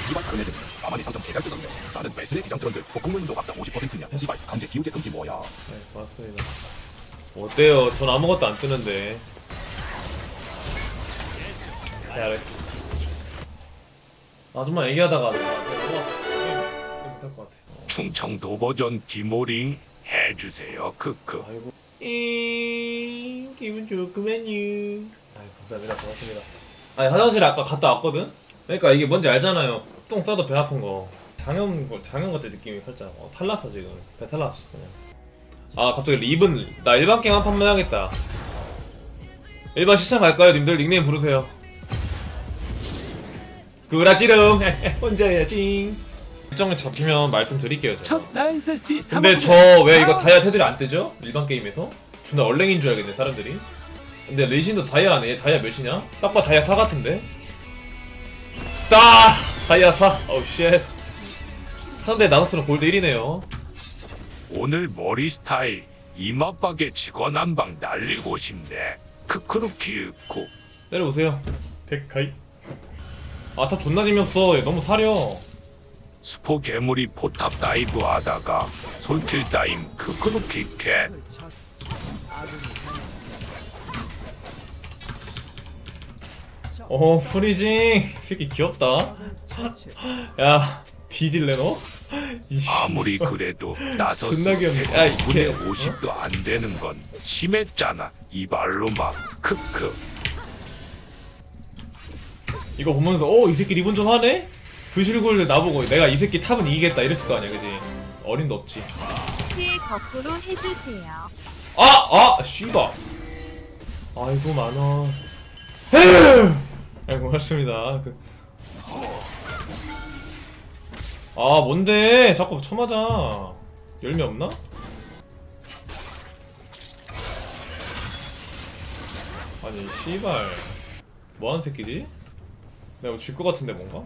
이발 다른 애들은 나만이 상점 개잘 쓰던데 나는 매스의 기장트런들 폭풍문도 값상 50%냐 시발 강제 기우제 금지 뭐야. 네, 맞습니다. 어때요? 전 아무것도 안 뜨는데. 해야겠지. 아줌마 얘기하다가 못할 것 같아. 충청도 버전 디모링 해주세요. 크크. 아이고. 기분 좋구만요. 아이 감사합니다. 고맙습니다. 아니 화장실에 아까 갔다 왔거든? 그러니까 이게 뭔지 알잖아요. 똥 싸도 배 아픈 거. 장염 같은 느낌이 살짝. 탈났어 지금. 배 탈났어 그냥. 아 갑자기 리븐. 나 일반 게임 한 판만 해야겠다. 일반 시청 갈까요? 님들 닉네임 부르세요. 구라지름. 혼자 해야지. 일정이 잡히면 말씀드릴게요 제가. 근데 저 왜 이거 다이아 테두리 안 뜨죠? 일반 게임에서? 존나 얼랭인 줄 알겠네 사람들이. 근데 레신도 다이아네. 다이아 몇이냐? 딱 봐 다이아 4 같은데? 다이아 4! 어우 쉣. 상대 나노스는 골드 1이네요 오늘 머리 스타일 이마박에 직원 한 방 날리고 싶네. 크크루키우쿠. 때려보세요. 데카이. 아 탑 존나 재미없어. 얘 너무 사려. 스포 괴물이 포탑 다이브 하다가 솔킬 따임 크크루키캣. 프리징. 이 새끼 귀엽다. 야 뒤질래 너? 아무리 그래도 나서 존나 귀엽네. 야, 5분의 50도 안 되는 건 심했잖아. 이발로 막 크크. 이거 보면서 이 새끼 리본 좀 하네? 부실골 나보고 내가 이 새끼 탑은 이기겠다 이랬을 거 아니야 그지? 어림도 없지. 제 거꾸로 해주세요. 씨발. 아이고 만원. 아이고 고맙습니다. 뭔데 자꾸 쳐맞아. 열매 없나? 아니 씨발 뭐하는 새끼지? 내가 뭐 질 것 같은데 뭔가?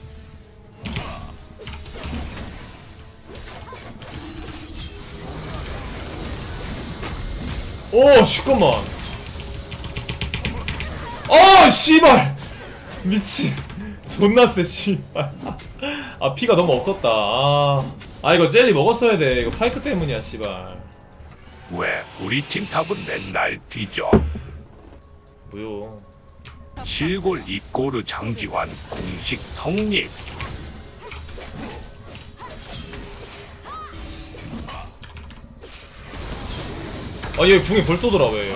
잠깐만. 씨발 미친. 존나 쎄 씨발. 피가 너무 없었다. 이거 젤리 먹었어야 돼. 이거 파이크 때문이야 씨발. 왜 우리 팀 탑은 맨날 뒤져? 뭐요? 실골 입고르 장지환 공식 성립. 얘 궁이 벌써 돌아 왜?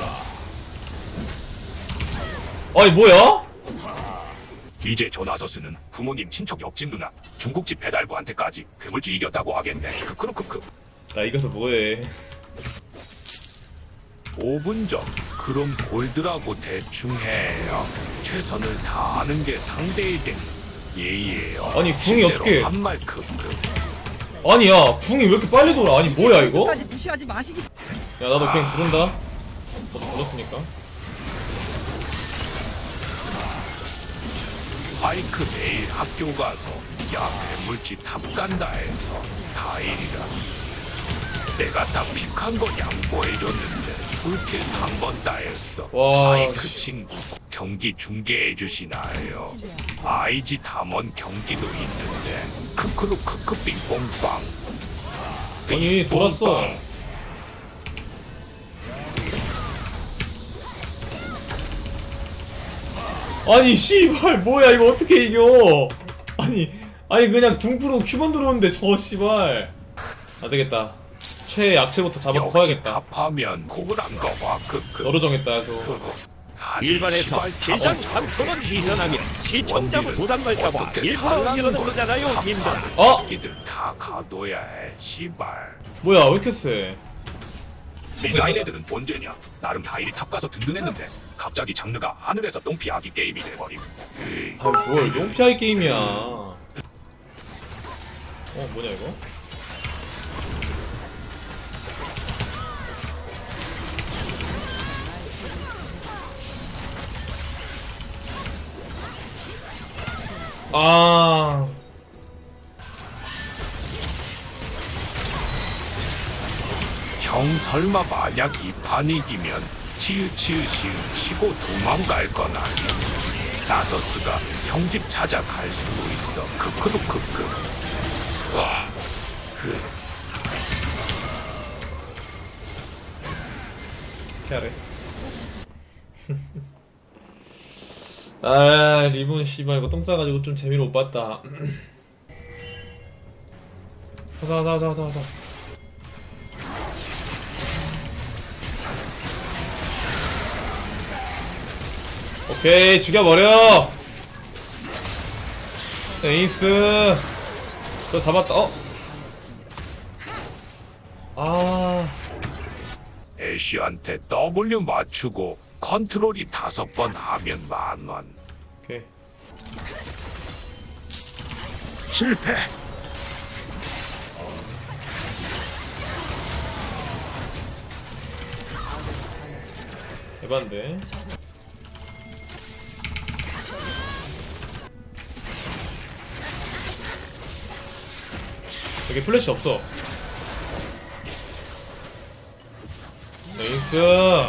아니 뭐야? 이제 저 나서스는 부모님 친척 옆집 누나 중국집 배달부한테까지 괴물쥐 이겼다고 하겠네. 크크루크크. 나 이겨서 뭐해? 5분 전. 그럼 골드라고 대충 해요. 최선을 다하는 게 상대의 예의예요. 아니 궁이 어떻게? 한말 크크. 아니야 궁이 왜 이렇게 빨리 돌아? 아니 뭐야 이거? 무시하지 마시기. 야 나도 그냥 부른다. 너도 불렀으니까. 파이크 매일 학교 가서 야 괴물쥐 탑 간다 해서 다행이다. 내가 다 픽한 거 양보해줬는데 풀킬 3번 따였어. 파이크 친구 경기 중계해주시나요? IG 담원 경기도 있는데 크크루 크크 빙뽕빵. 아니 돌았어. 아니 씨발 뭐야 이거 어떻게 이겨? 아니 그냥 둥프로 큐번 들어오는데 저 씨발. 안되겠다. 최애 약체부터 잡아서 커야겠다. 탑하면 고글한 거봐. 크크. 너로 정했다 해서. 일반에서 시장 3,000원 이전하면 시청자분 부담 갈까봐 일부러 이러는 거잖아요 님들아. 이들 다 가둬야 해. 시발. 뭐야 왜 이렇게 세? 디자인 애들은 언제냐? 나름 다일이 탑 가서 든든했는데 갑자기 장르가 하늘에서 똥피하기 게임이 돼버림. 뭘 똥피하기 게임이야. 뭐냐 이거? 형 설마 만약 이 판 이기면 치읓치읓 치고 도망갈 건 아니야. 나서스가 형집 찾아갈 수도 있어. 크크루크크. 와, 피하래. 아 리본 씨발 이거 똥 싸가지고 좀 재미를 못 봤다. 가자. 오케이 죽여버려. 에이스 또 잡았다. 애쉬한테 W 맞추고 컨트롤이 5번 하면 10,000원. 오케이 실패. 에반데. 여기 플래시 없어. 에이스.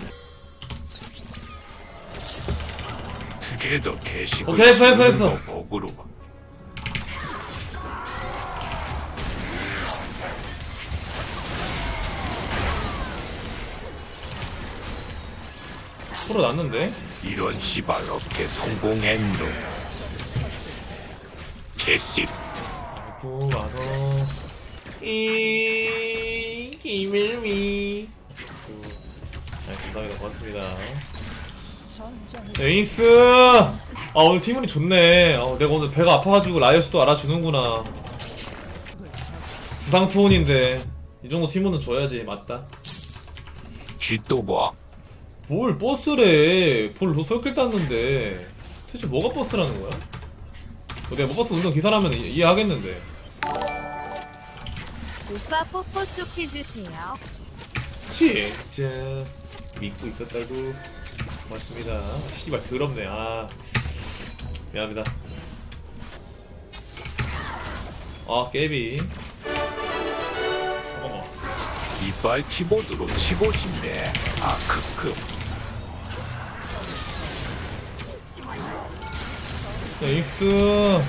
특이도 개식을 오케이, 했어. 먹으러. 풀어놨는데? 이런 씨발 어떻게 성공했노? 개씨. 아이고 와서 이밀미. 감사합니다. 고맙습니다. 에이스! 오늘 팀운이 좋네. 내가 오늘 배가 아파가지고 라이어스도 알아주는구나. 부상 투혼인데 이 정도 팀운은 줘야지. 맞다. 쥐또 뭐? 뭘 버스래. 볼 설길 땄는데 도대체 뭐가 버스라는 거야? 내가 뭐 버스 운전 기사라면 이해하겠는데. 오빠 뽀뽀 쪽 해주세요. 진짜 믿고 있었다고. 고맙습니다. 씨발 더럽네. 미안합니다. 깨비. 잠깐만. 이빨 키보드로 치고 싶네. 크크. 에이스.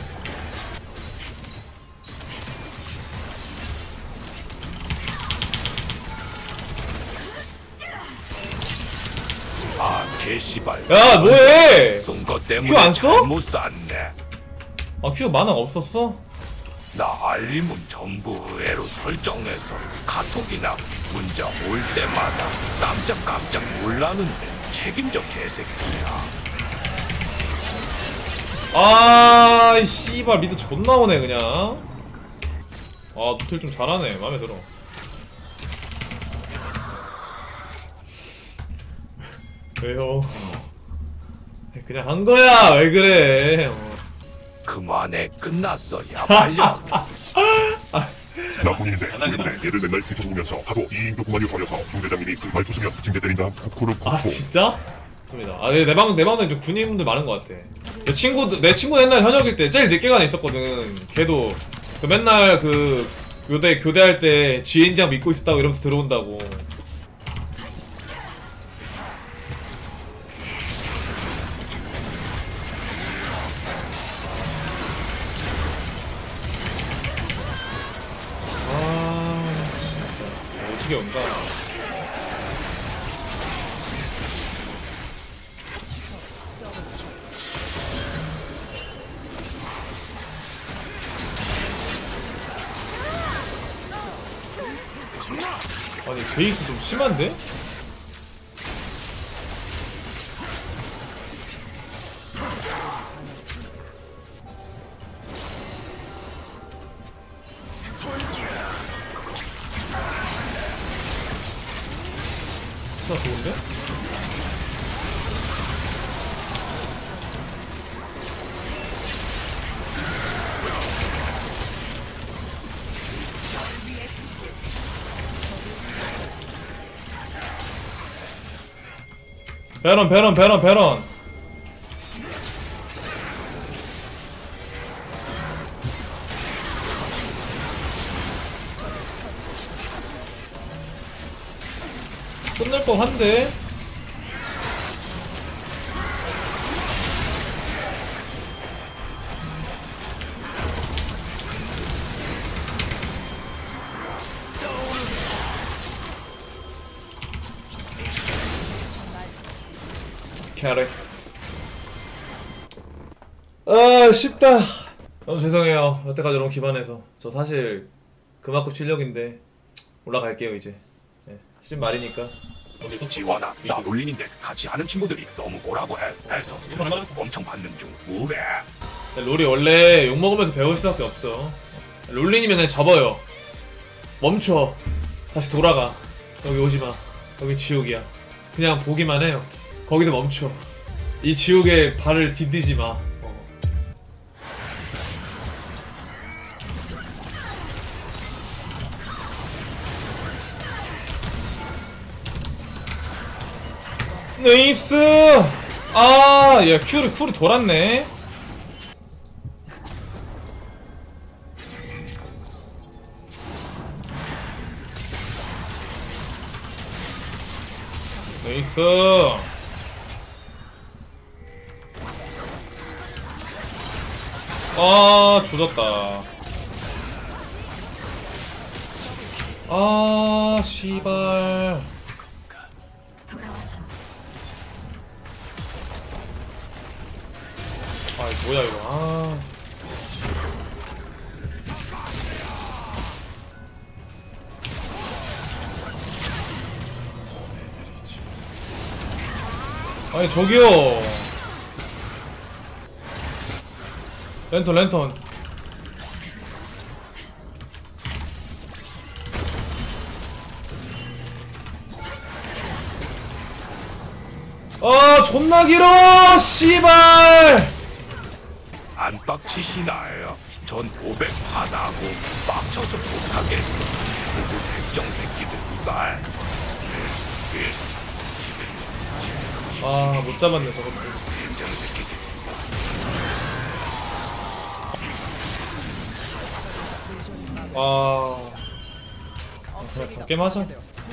개씨발. 야 뭐해? 쏜것 때문에 큐 안 써? 잘못 쐈네. 큐 만화 없었어? 나 알림은 전부 의외로 설정해서 카톡이나 문자 올 때마다 깜짝 놀라는데 책임져 개새끼야. 이 씨발 미드 존나 오네 그냥. 노틸 좀 잘하네. 맘에 들어. 왜요? 그냥 한 거야. 왜 그래? 그만해. 끝났어. 야 빨려. 나뿐인데 근데 얘를 맨날 뒤쳐보면서 하도 이인도 그만이 버려서 중대장님이 그 말투 쓰면 징계 때린다. 쿠쿠르 쿠쿠. 진짜? 좋습니다. 내 방은 좀 군인분들 많은 것 같아. 내 친구 옛날 현역일 때 제일 늦게 간 애 있었거든. 걔도 맨날 교대할 때 지인장 믿고 있었다고 이러면서 들어온다고. 진짜 오지게 온다. 아니 제이스 좀 심한데? 진짜 좋은데? 베런. 끝날 법한데. 캐리. 아 쉽다. 너무 죄송해요. 여태까지 너무 기반해서. 저 사실 그만큼 실력인데 올라갈게요 이제. 네, 싫은 말이니까. 지원아, 나 롤린인데 같이 하는 친구들이 너무 뭐라고 해서 스트레스 엄청 받는 중. 우베. 롤이 원래 욕먹으면서 배울 수밖에 없어. 롤린이면 그냥 접어요. 멈춰. 다시 돌아가. 여기 오지마. 여기 지옥이야. 그냥 보기만 해요. 거기서 멈춰. 이 지옥에 발을 디디지마. 네이스! 아, 야, 쿨이 돌았네. 네이스! 아, 조졌다. 아, 씨발. 아 뭐야 이거. 아 아니 저기요. 랜턴 아 존나 길어 씨발. 안 빡치시나요? 전 500 하나고 빡쳐서 못하겠어. 누구 백정 새끼들이가. 아 못 잡았네 저것도. 백정 새끼들. 그냥 다 게임하자.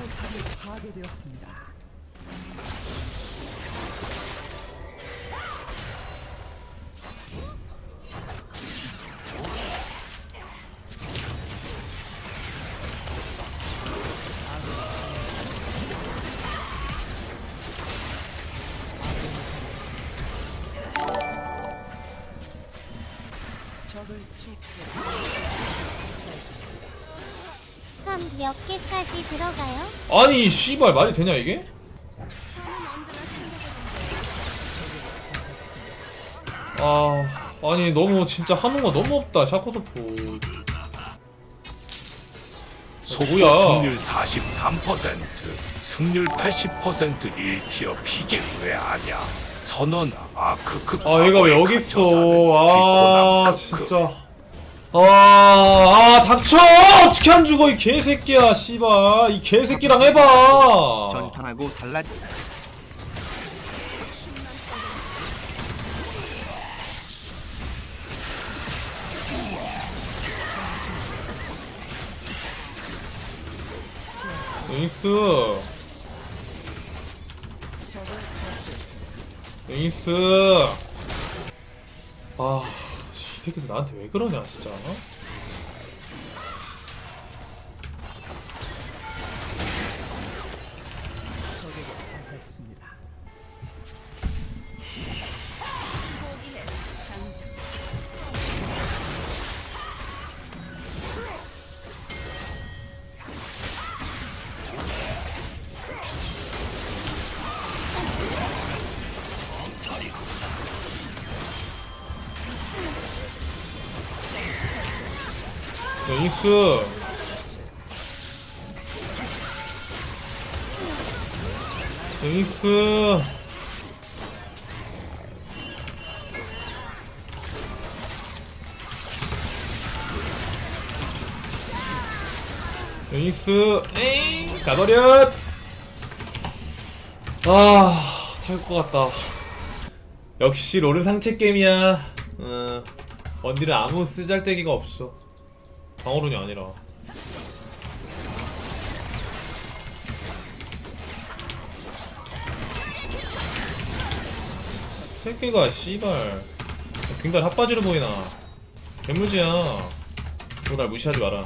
그럼 몇 개까지 들어가요? 아니 씨발 말이 되냐 이게? 아니 너무 진짜 하는 거 너무 없다 샤코소프. 뭐야? 승률 43%, 승률 80% 1티어 피게 왜 아냐? 선언 크크. 아 얘가 왜 여기 있어? 아 진짜. 닥쳐! 어떻게 안 죽어 이 개새끼야 씨발. 이 개새끼랑 해봐. 전판하고 달라. 네이스. 아, 이 새끼들 나한테 왜 그러냐 진짜. 네이스. 네이스. 네이스. 에이 가버렸. 살 것 같다. 역시 롤은 상체 게임이야. 원딜은 아무 쓰잘데기가 없어. 방어론이 아니라. 새끼가 씨발 굉장히 핫바지로 보이나. 개무지야. 너 날 무시하지 마라.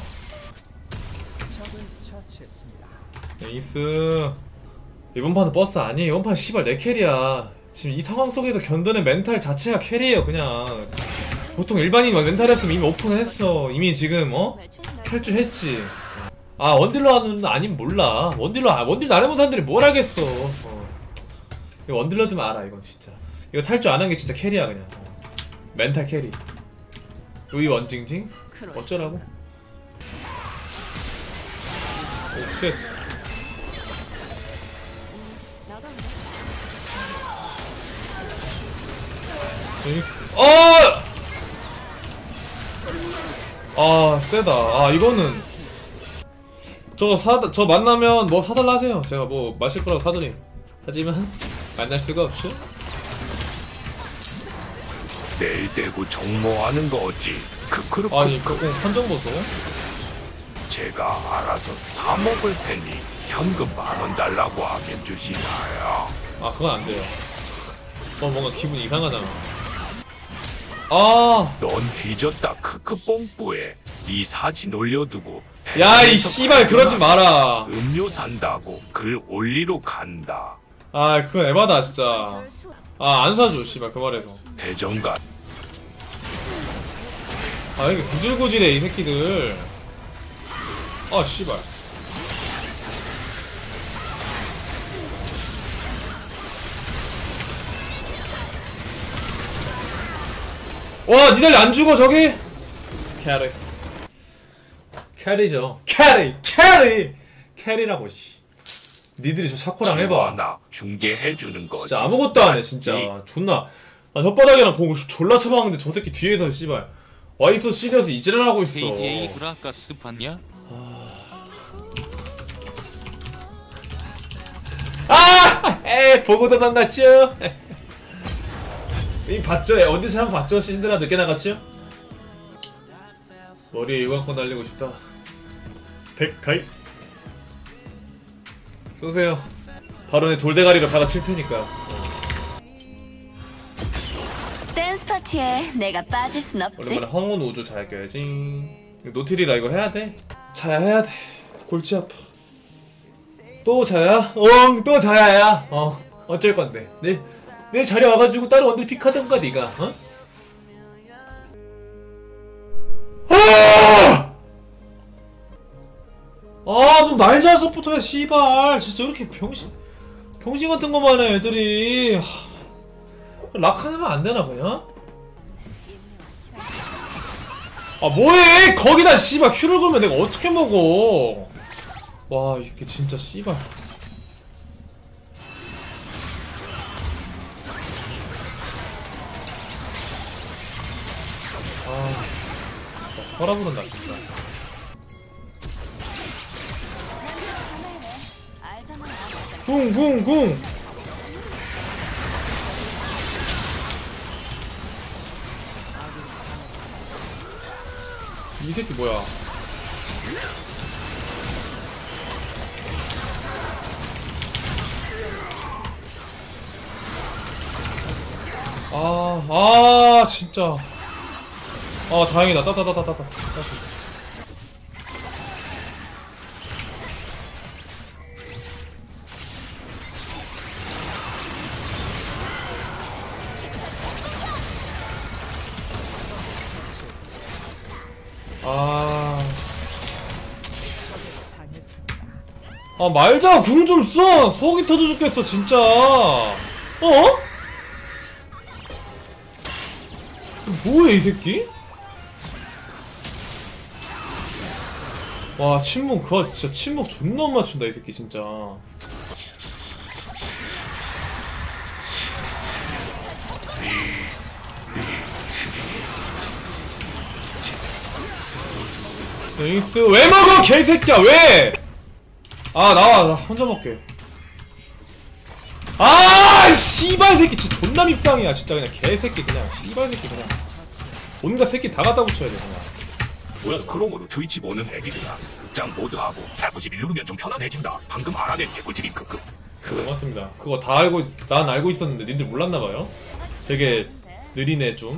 네이스. 이번 판은 버스 아니에요. 이번 판 씨발 내 캐리야. 지금 이 상황 속에서 견뎌낸 멘탈 자체가 캐리예요. 그냥 보통 일반인 멘탈이었으면 이미 오픈을 했어. 이미 지금 탈주했지. 아 원딜러는 아니면 몰라. 원딜러 안 해본 사람들이 뭘 알겠어. 이거 원딜러드면 알아. 이건 진짜 이거 탈주 안 한 게 진짜 캐리야. 그냥 멘탈 캐리. 의 원징징? 어쩌라고? 오쉣. 아 세다. 아 이거는 저 만나면 뭐 사달라 하세요. 제가 뭐 마실 거라고 사드림. 하지만 만날 수가 없죠. 내일 대구 정모하는 거지. 크크르. 아니 그거 판정 보소. 제가 알아서 사 먹을 테니 현금 10,000원 달라고 하면 주시나요? 아 그건 안 돼요. 뭔가 기분이 이상하잖아. 아, 넌 뒤졌다. 크크 뽕뿌에 이 사진 올려두고. 야 이 씨발 그러지 마라. 음료 산다고 글 올리러 간다. 아 그건 에바다 진짜. 아 안 사줘 씨발 그 말해서. 대전가. 아 이게 구질구질해 이 새끼들. 아 씨발. 와 니들 안 죽어 저기? 캐리. 캐리죠. 캐리라고 씨. 니들이 저 샤코랑 해봐. 나 중계해주는 거지. 진짜 아무것도 안 해 진짜. 존나. 나 혓바닥이랑 공 졸라 쳐박는데 저 새끼 뒤에서 씨발 와이소 시리어스 이질을 하고 있어. KDA 그라가스 봤냐? 보고도 만났죠. 이 봤죠? 어디서 한번 봤죠? 신드라 늦게 나갔죠? 머리에 요강권 날리고 싶다. 백가이 쏘세요. 바로 내 돌대가리로 받아칠 테니까. 댄스 파티에 내가 빠질 순 없지. 오랜만에 황혼 우주 잘 껴야지. 노틸이라 이거 해야 돼? 자야 해야 돼. 골치 아파. 또 자야? 또 자야야. 어쩔 건데. 내 자리 와가지고 다른 원딜 픽하던가 니가. 뭐 날잘 서포터야 씨발. 진짜 왜 이렇게 병신 같은 거만 해 애들이. 락하면 안 되나 그냥? 아 뭐해? 거기다 씨발 큐를 걸면 내가 어떻게 먹어? 와 이게 진짜 씨발. 혈압 오른다 진짜. 궁. 이 새끼 뭐야? 진짜. 다행이다. 따따따따따. 말자. 궁 좀 써. 속이 터져 죽겠어 진짜. 뭐해 이 새끼? 와 침묵 그거 진짜 침묵 존나 못 맞춘다 이 새끼 진짜. 에이스 왜 먹어 개새끼야 왜? 나와 나 혼자 먹게. 씨발 새끼 진짜 존나 밉상이야 진짜. 그냥 개새끼 그냥 씨발 새끼 그냥 온갖 새끼 다 갖다 붙여야 돼 그냥. 뭐야 크롬으로 트위치 보는 애기들아. 극장 모드하고 191 누르면 좀 편안해진다. 방금 알아낸 개꿀팁이 크크. 고맙습니다. 그거 다 난 알고 있었는데 님들 몰랐나봐요. 되게 느리네 좀.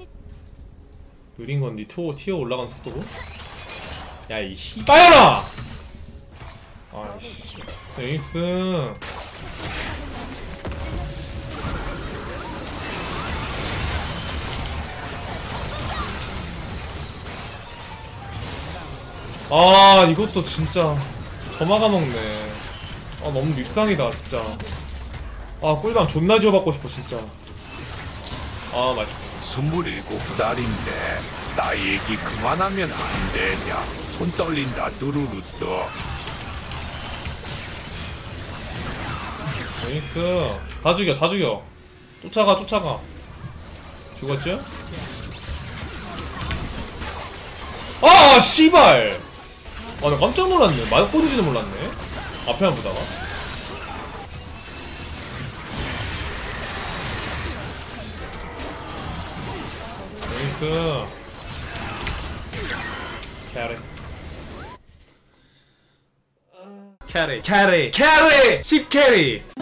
느린 건 니 티어 올라가는 속도고. 야 이 씨발년아. 아이씨 에이스. 아 이것도 진짜 저마가 먹네. 아 너무 밉상이다 진짜. 아 꿀당 존나 지어받고 싶어 진짜. 아 맛있다. 27살인데 나이 얘기 그만하면 안 되냐. 손 떨린다 뚜루루뚜. 나이스. 다 죽여 다 죽여. 쫓아가 쫓아가. 죽었죠? 아 씨발. 아 나 깜짝 놀랐네. 맞고는지도 몰랐네. 앞에만 보다가. 나이스. 캐리 캐리 캐리 캐리 10캐리